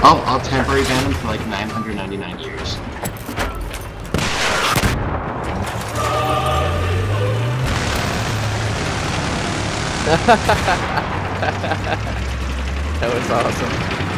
I'll temporary ban him for like 999 years. That was awesome.